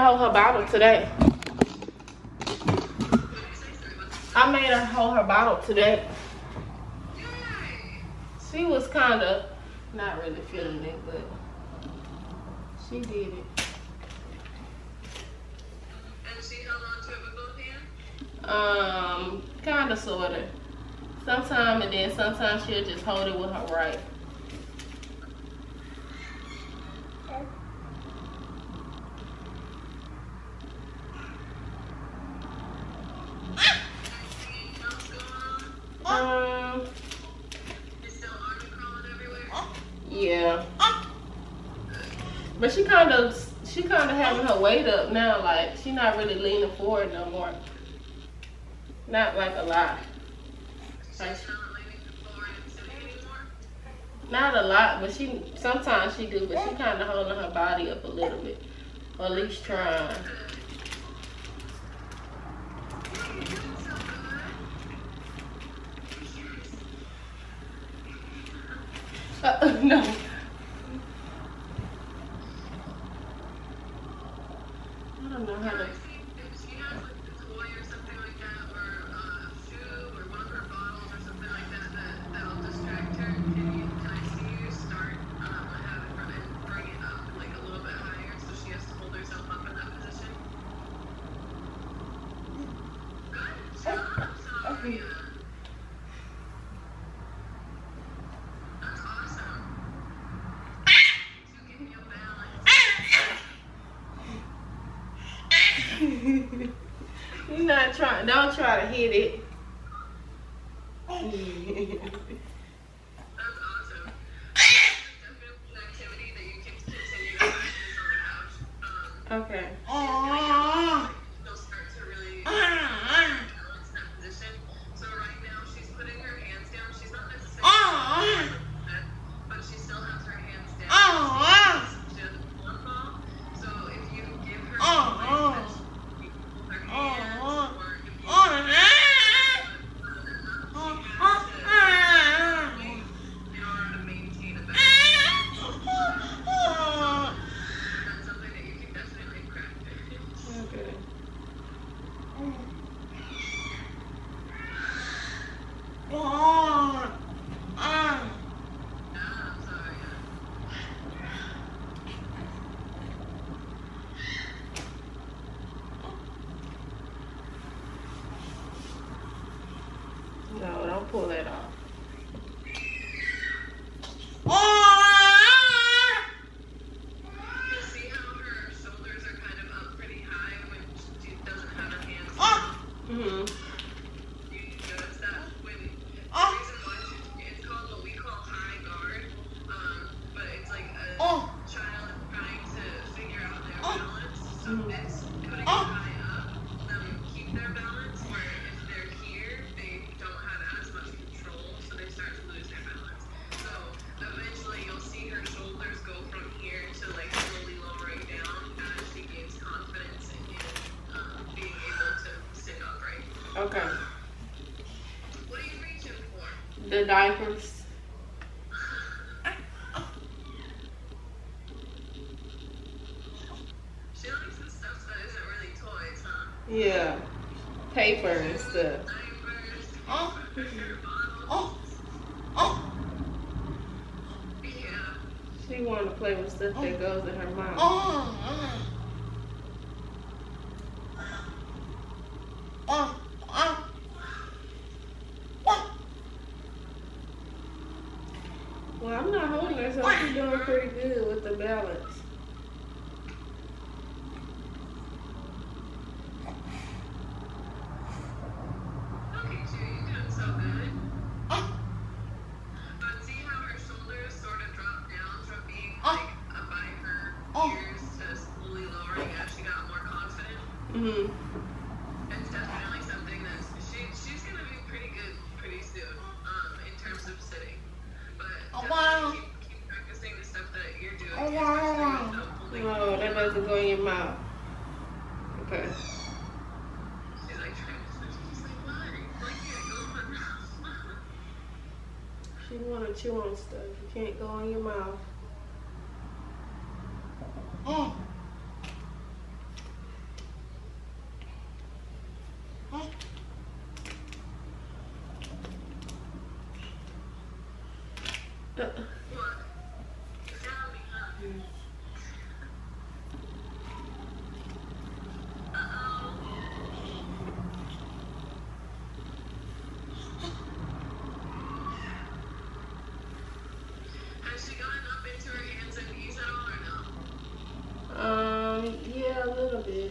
hold her bottle today. I made her hold her bottle today. She was kind of not really feeling it, but she did it. And she held on to it with both hands? Kind of, sort of. Sometimes, and then sometimes she'll just hold it with her right. Yeah. But she kind of having her weight up now. Like, she not really leaning forward no more. Not like a lot. Like, not a lot, but sometimes she do. But she kind of holding her body up a little bit, or at least trying. No. I don't know how to. If she has like a toy or something like that, or a shoe, or one of her bottles or something like that, that'll distract her, can I see you start have it run and bring it up like a little bit higher so she has to hold herself up in that position? Good job, Sophia. You're not trying. Don't try to hit it. That's awesome. Definitely an activity that you can continue to practice on the couch. Okay. She'll start to really balance that position. So right now she's putting her hands down. She's not necessarily but she still has her hands down. She has one ball. So if you give her her hands, or if you in order to maintain a balance. That's something that you can definitely practice. Okay. No, don't pull that off. You see how her shoulders are kind of up pretty high when she doesn't have her hands down? Mhm. You notice that when the reason why it's called what we call high guard, but it's like a child trying to figure out their balance. So this putting it high up will them keep their balance. Where if they're here, they don't have as much control, so they start to lose their balance. So eventually, you'll see her shoulders go from here to like slowly lowering down as she gains confidence in being able to sit upright. Okay. What are you reaching for? The diapers. She likes the stuff that isn't really toys, huh? Yeah. Paper and stuff. Diapers, her bottles. Yeah. She wanted to play with stuff that goes in her mouth. Well, I'm not holding her, so she's doing pretty good with the balance. Look at you, you're doing so good. But see how her shoulders sort of drop down from being like by her ears to slowly lowering as she got more confident? Mhm. It's definitely something that she's gonna be pretty good pretty soon, in terms of sitting. But definitely keep practicing the stuff that you're doing, especially holding. Oh, that doesn't go in your mouth. Okay. She's like trying to switch. She's like, why? Why can't it go in my mouth? She wanna chew on stuff. You can't go in your mouth. Yeah, a little bit.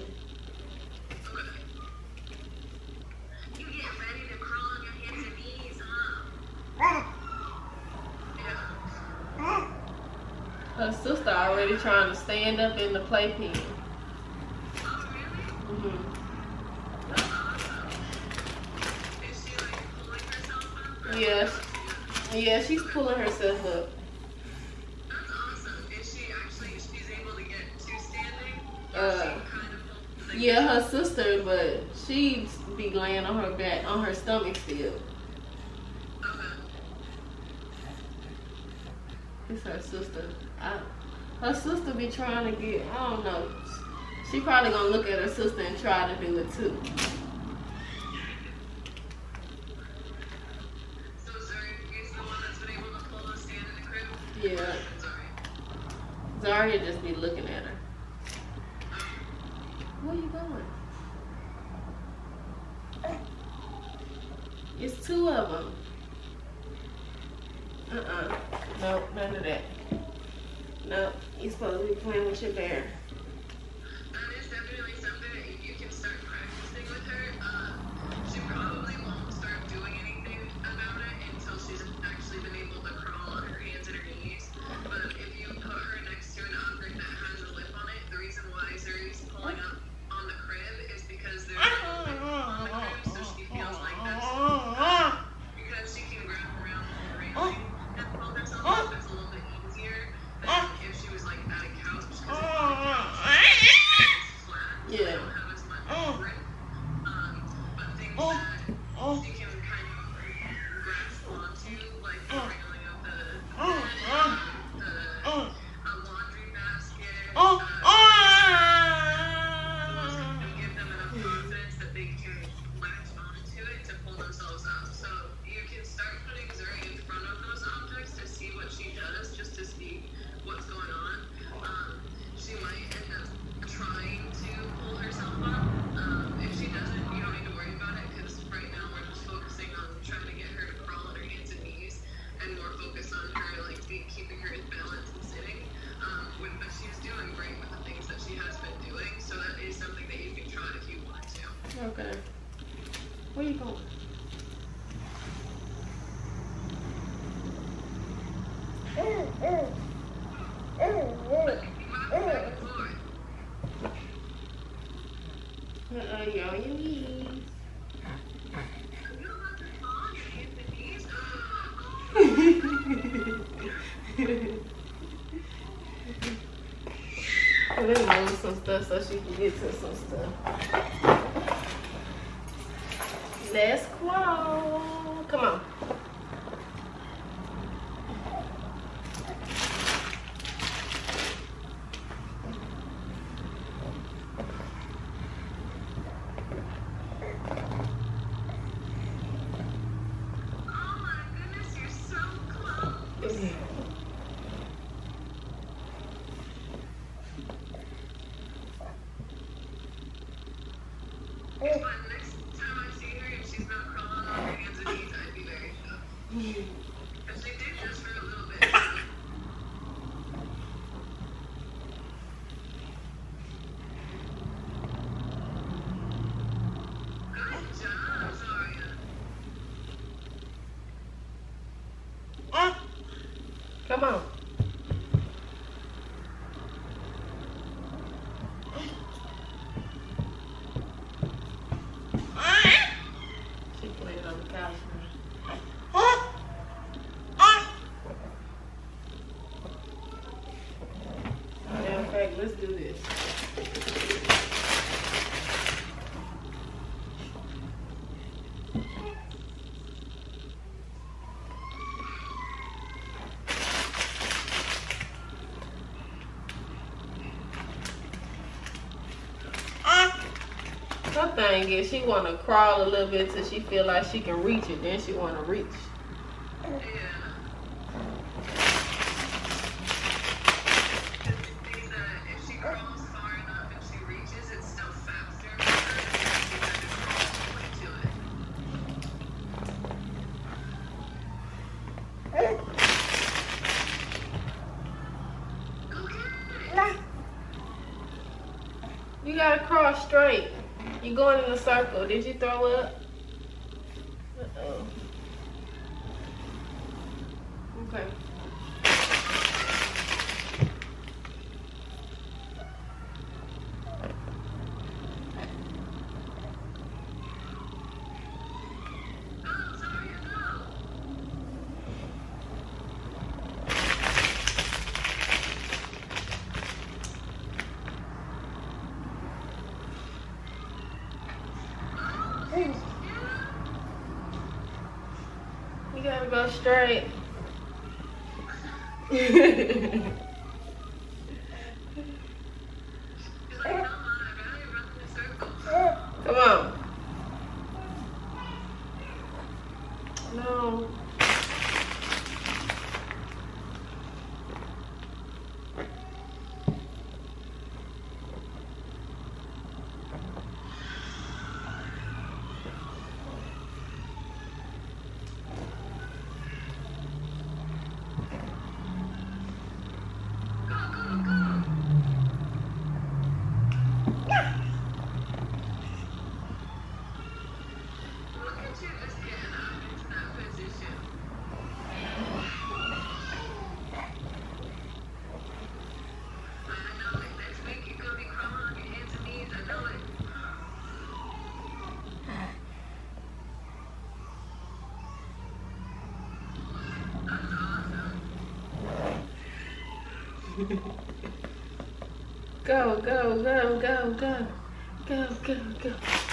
You get ready to crawl on your hands and knees, huh? Yeah. Her sister already trying to stand up in the playpen. Oh, really? Mm-hmm. That's awesome. Is she like pulling herself up? Yeah. Yeah, she's pulling herself up. That's awesome. Is she actually, she's able to get to standing? Or she kind of like, Yeah, her sister, but she be laying on her back, on her stomach still. It's her sister. Her sister be trying to get, I don't know. She probably gonna look at her sister and try to do it too. So Zari is the one that's been able to pull us stand in the crib? Yeah. Zaria just be looking at her. Where you going? It's two of them. Nope, none of that. Nope, you're supposed to be playing with your bear. That is definitely something that you can start practicing with her. She probably won't start doing anything about it until she's actually been able to crawl on her hands and her knees. But if you put her next to an object that has a lip on it, the reason why Zuri's pulling up on the crib is because there's a lip on the crib, so she feels like this. Because she can grab around the railing and pull herself up, it's a little bit easier than if she was like at a couch, because it's flat, so they don't have as much grip. But things that she can kind of grasp onto, like the railing of the laundry basket, and give them enough confidence that they can latch onto it to pull themselves up. So you can start putting Zuri in front of those objects to see what she does, just to see what's going on. She might end up trying to pull herself up. If she doesn't, you don't need to worry about it, because right now we're just focusing on trying to get her to crawl on her hands and knees, and more focus on her like keeping her in balance and sitting. But she's doing great with the things that she has been doing, so that is something that you can try if you want to. Okay. Where you going? You're on your knees. Let me move some stuff so she can get to some stuff. Let's crawl. Come on. Oh my goodness, you're so close. But next time I see her, if she's not crawling on her hands and knees, I'd be very shocked. Because she did just for a little bit. Good job, Zaria. Come on. She played on the couch now. Matter of fact, let's do this. Her thing is she want to crawl a little bit till she feel like she can reach it. Then she want to reach. Yeah. You gotta cross straight. You're going in a circle. Did you throw up? Uh-oh. Okay. You gotta go straight. Come on. No. Go, go, go, go, go. Go, go, go.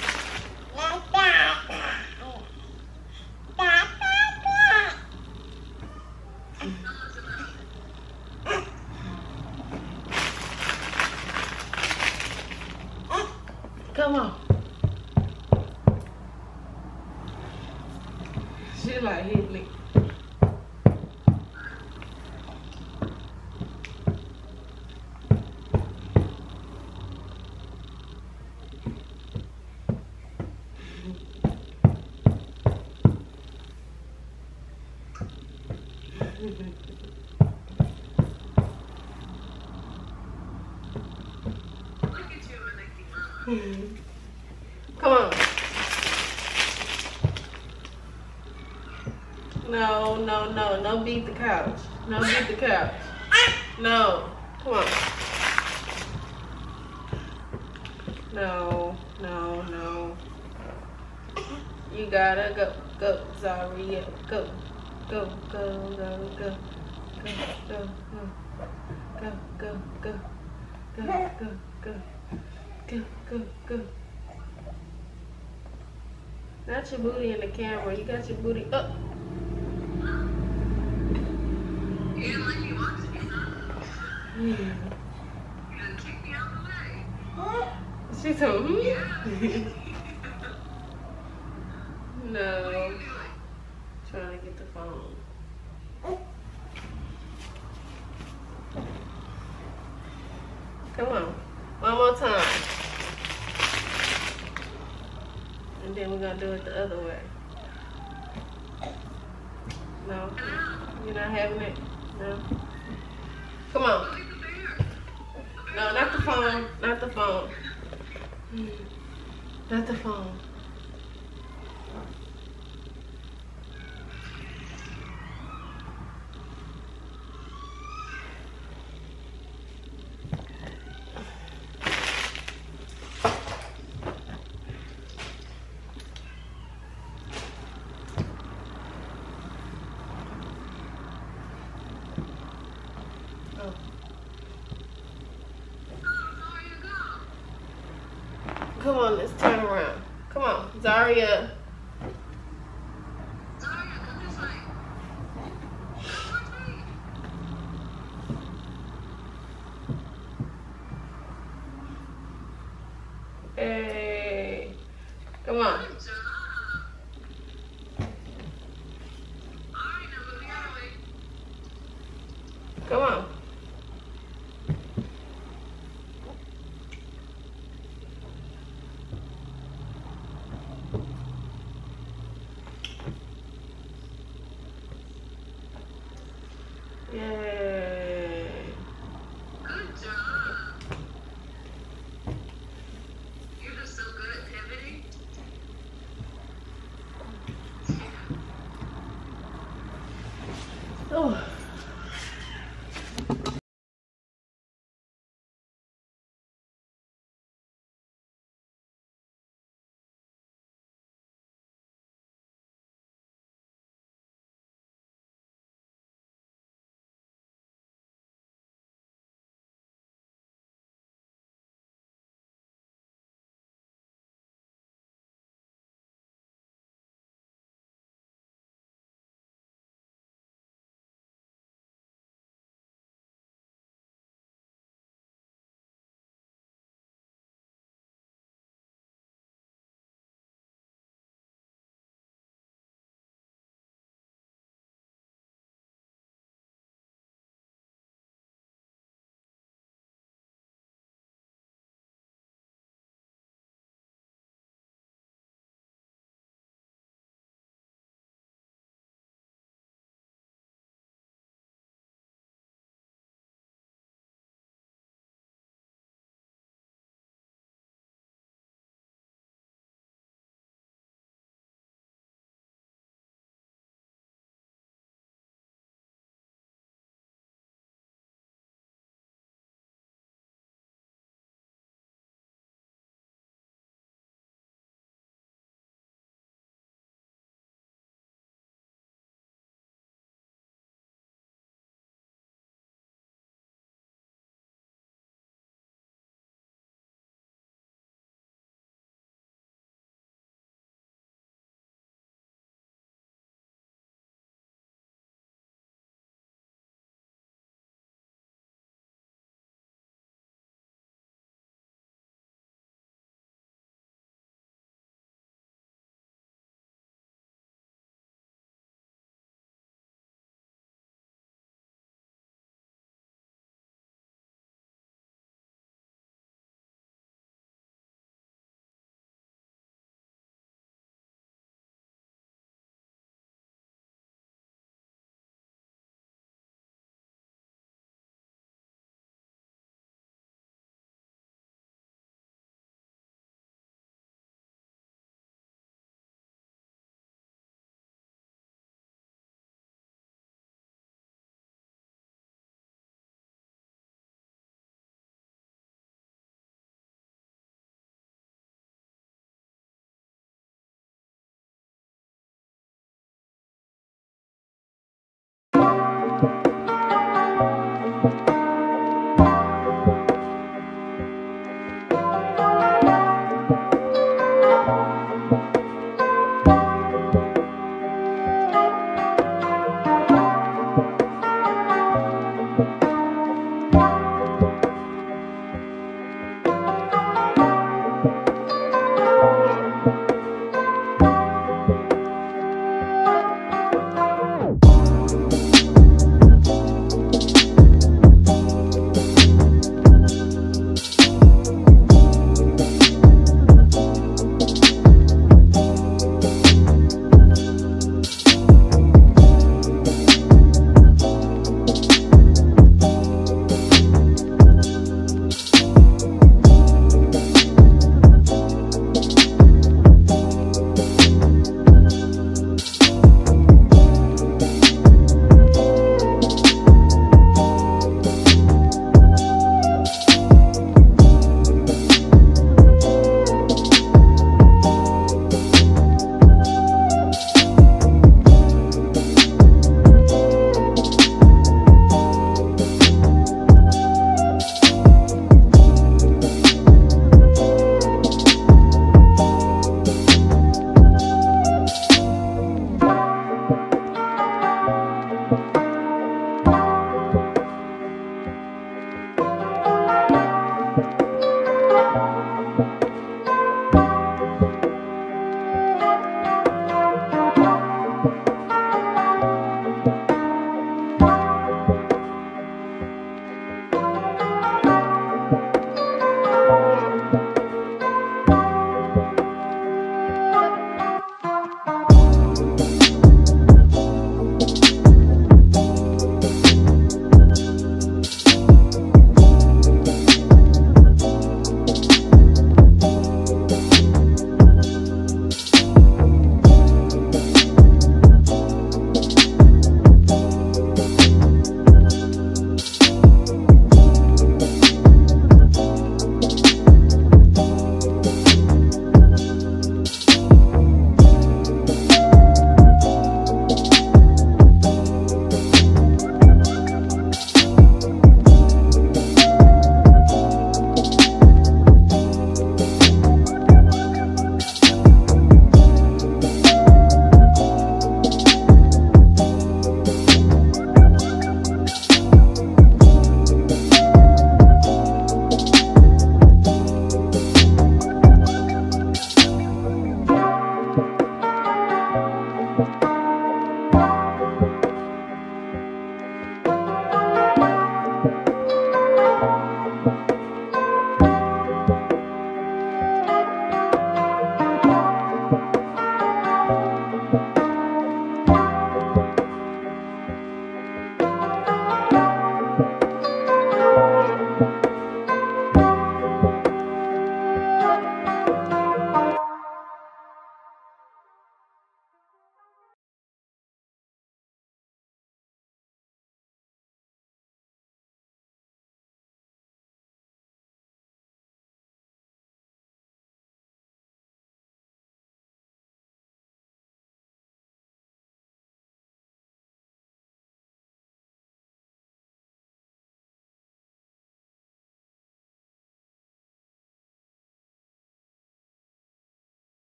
Come on. She like hit me. Come on. No, no, no. No beat the couch. No beat the couch. No. Come on. No, no, no. You gotta go. Go, Zaria. Go. Go, go, go, go. Go, go, go. Go, go, go. Go, go, go. Go, go, go. Not your booty in the camera. You got your booty up. You didn't let me watch it, huh? Yeah. You done kicked me out the way. She told me. Yeah. No. What are you doing? Trying to get the phone. Come on. One more time. And then we're going to do it the other way. No. You're not having it? No. Come on. Leave it there. No, not the phone. Not the phone. Not the phone. Come on, let's turn around. Come on, Zaria. Zaria, come this way. Come towards me. Hey. Come on. Good job. Alright, now move the other way. Come on. Yay. Good job.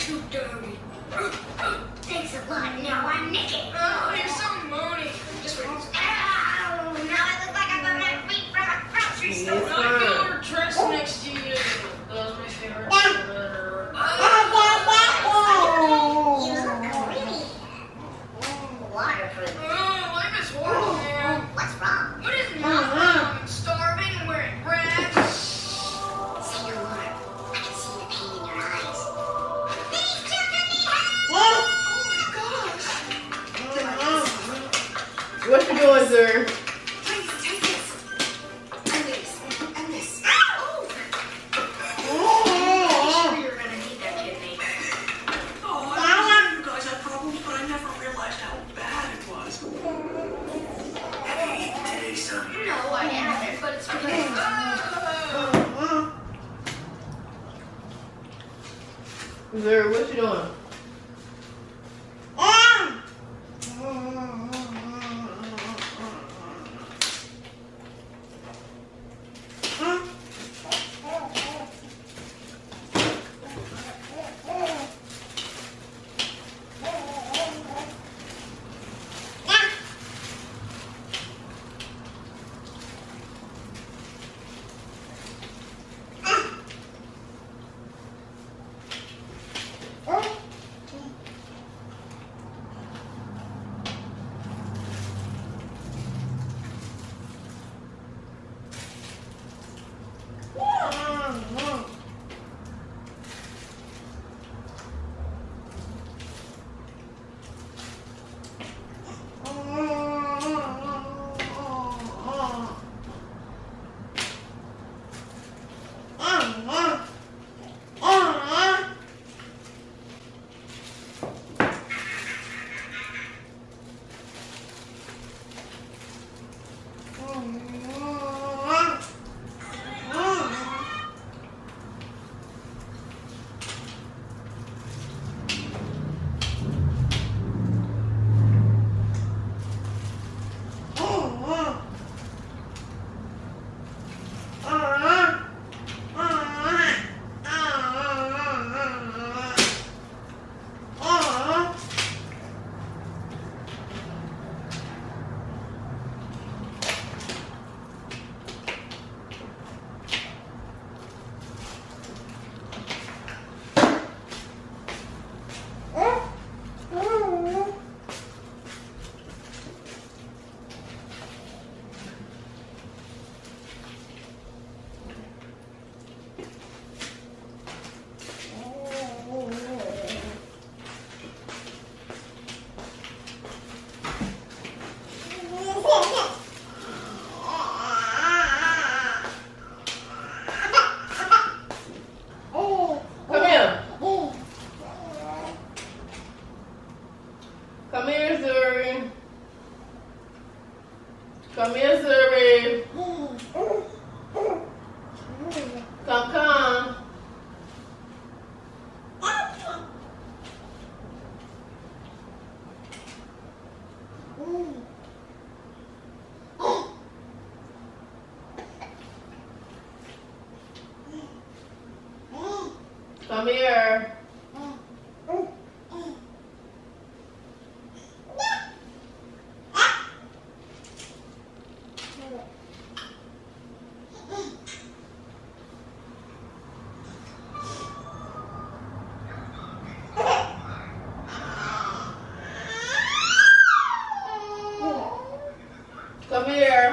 too dirty. Thanks a lot. Now I'm naked. Oh, you're so moody. Just wait. Ow! Now I look like I'm on my feet from a grocery store. I feel her dress next to you. That was my favorite. You look really waterproof. Life is horrible, man. What's wrong? What is not wrong? I'm starving and wearing rags. Say no more. I can see the pain in your eyes. These children need help! Oh my gosh. What you doing, sir? Take this. And this. And this. You're gonna need that, kidney. Oh, I knew you guys had problems, but I never realized how bad it was. Have you eaten today, son? No, I haven't, but it's because... Sir, what you doing? Come here, Zuri. Come. Come here. Come here.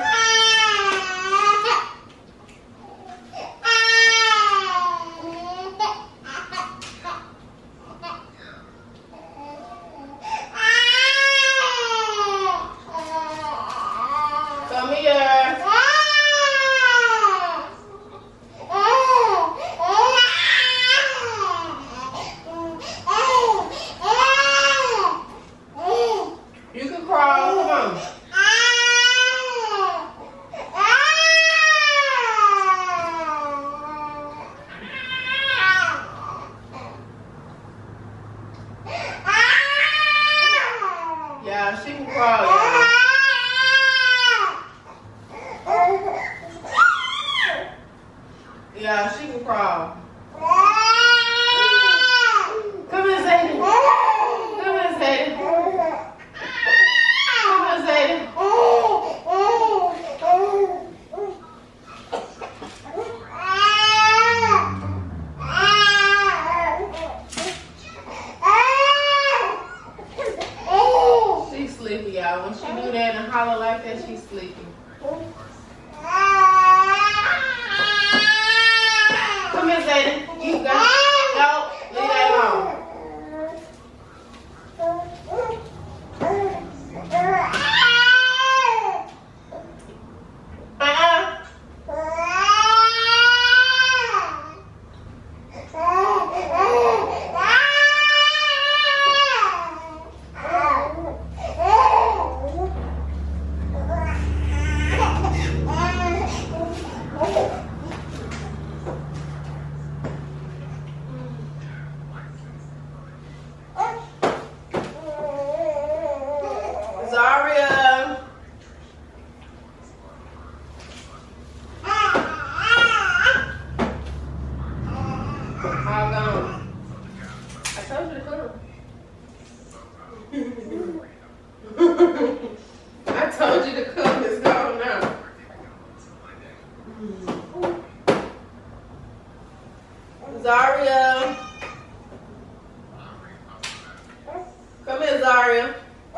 Come here. You can crawl. Come on. Yeah, she can crawl. Yeah, she can crawl. Come here. y'all. When she do that and holler like that, she's sleeping. Come here, Zayden. You go. No, leave that alone. Zaria. All gone. I told you to come. I told you to come. It's gone now. Zaria. Come here, Zaria.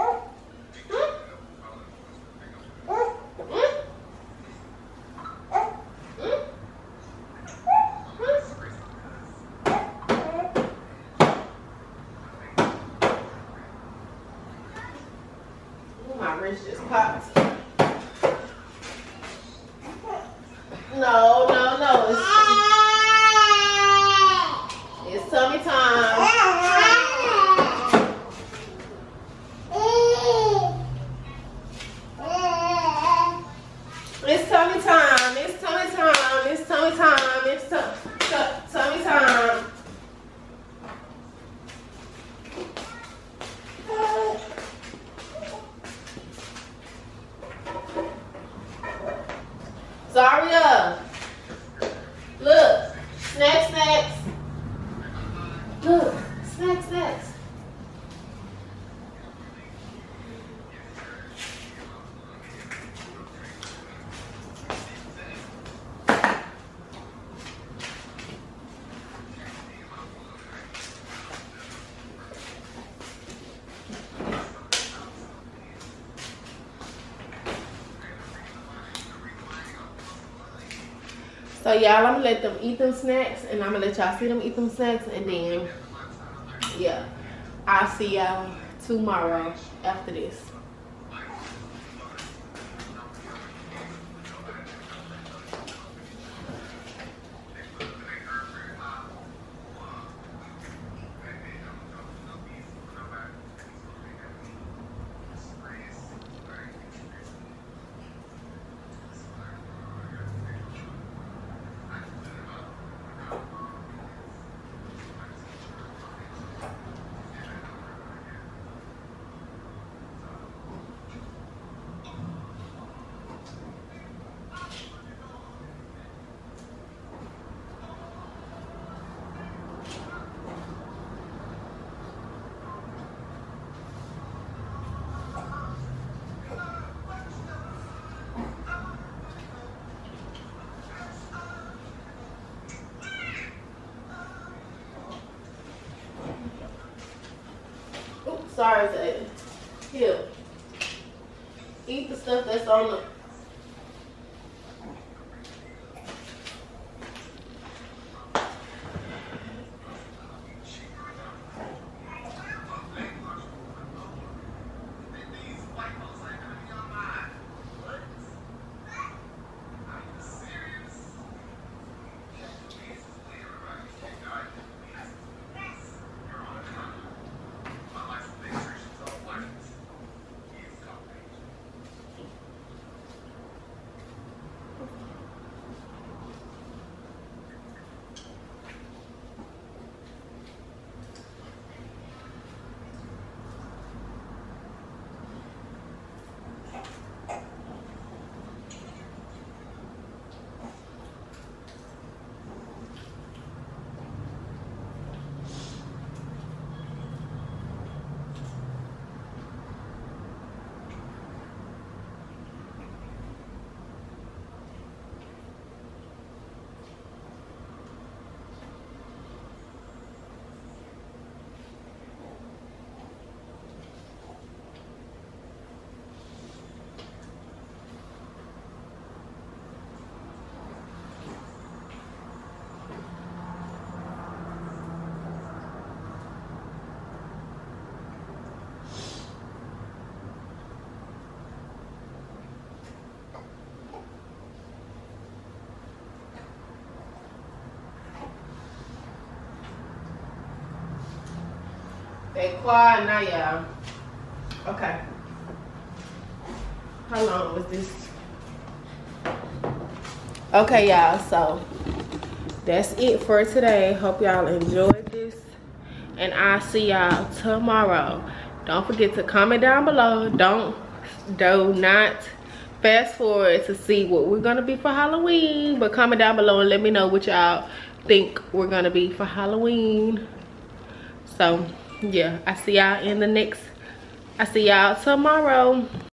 My wrist just popped. No. It's tummy time. It's tummy time. It's tummy time. It's tummy time. It's tummy time. Zaria, look, snacks. Look, snacks. So y'all, I'm gonna let them eat them snacks, and I'm gonna let y'all see them eat them snacks, and then, yeah, I'll see y'all tomorrow after this. Sorry, Zayden. Here. Eat the stuff that's on the... They quiet now, y'all. Okay. How long was this? Okay, y'all. So that's it for today. Hope y'all enjoyed this, and I'll see y'all tomorrow. Don't forget to comment down below. Do not fast forward to see what we're gonna be for Halloween, but comment down below and let me know what y'all think we're gonna be for Halloween. So yeah, I see y'all tomorrow.